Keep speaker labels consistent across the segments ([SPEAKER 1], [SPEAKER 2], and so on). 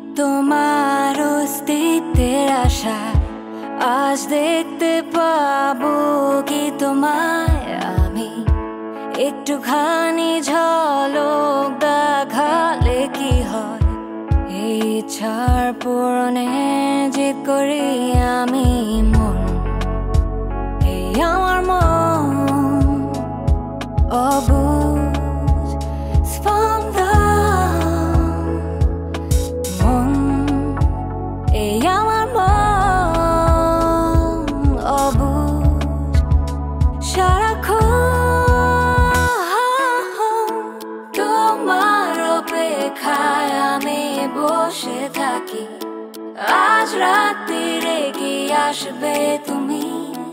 [SPEAKER 1] তোমার অস্তিত্বের আশা আজ দেখতে পাবো কি তোমায় আমি একটুখানি ঝলক দেখালে কি হয় এই ইচ্ছার পূরণে জিদ করি আমি মন এই আমার মন অবুঝ স্পন্দন মন এই আমার মন অবুঝ সারাক্ষণ তোমার অপেক্ষায় আমি বসে থাকি আজ রাত্রিরে কি আসবে তুমি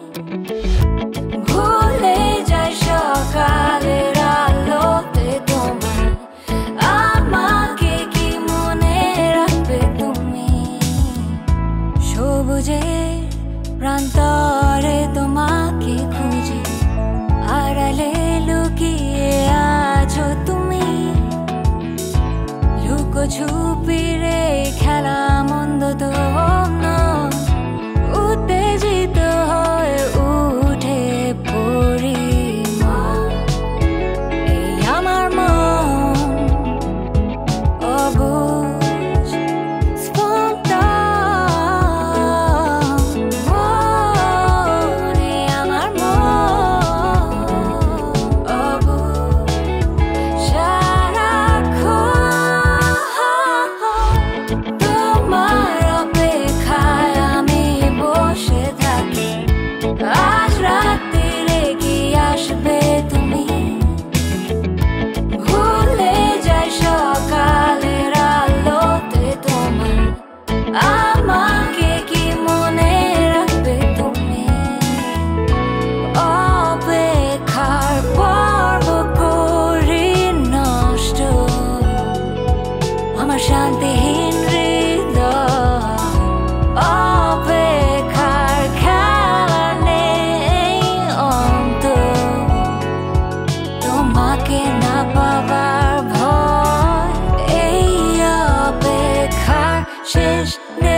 [SPEAKER 1] ভুলে যাই সকালের আলোতে তোমার আমাকে কি মনে রাখবে তুমি সবুজের প্রান্তরে তোমাকে খুঁজি আড়ালে লুকিয়ে আছো তুমি লুকোছুপিরে খেলা মন্দ তো নয় উত্তেজিত হয়ে উঠে পড়ি এই আমার মন অবুঝ স্পন্দন মন এই আমার মন অবুঝ সারাক্ষণ তোমার অপেক্ষায় আমি বসে থাকি আজ রাত্রিরে কি আসবে তুমি ভুলে যাই সকালের আলোতে তোমার আমাকে কি মনে রাখবে তুমি অপেক্ষার পর্ব করি নষ্ট আমার শান্তিহীন হৃদয় অপেক্ষার খেলা নেই অন্ত তোমাকে না পাবার ভয় এই অপেক্ষার শেষ নেই